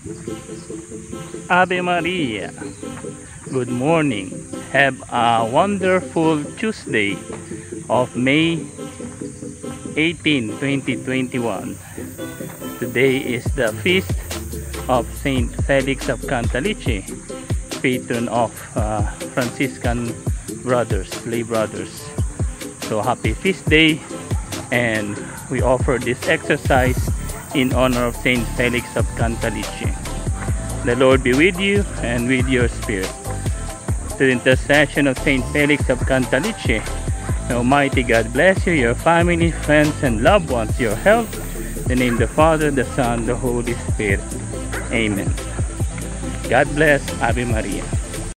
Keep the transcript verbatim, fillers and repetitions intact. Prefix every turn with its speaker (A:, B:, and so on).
A: Ave Maria. Good morning. Have a wonderful Tuesday of May eighteenth, twenty twenty-one. Today is the feast of Saint Felix of Cantalice, patron of uh, Franciscan brothers, lay brothers. So happy feast day, and we offer this exercise in honor of Saint Felix of Cantalice. The Lord be with you and with your spirit. To the intercession of Saint Felix of Cantalice, may Almighty God bless you, your family, friends, and loved ones, your health. In the name of the Father, the Son, the Holy Spirit. Amen. God bless. Ave Maria.